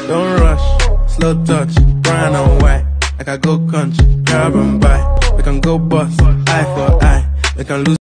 Don't rush, slow touch, brown and white. Like I go country, grab and buy. We can go bust, eye for eye. We can lose.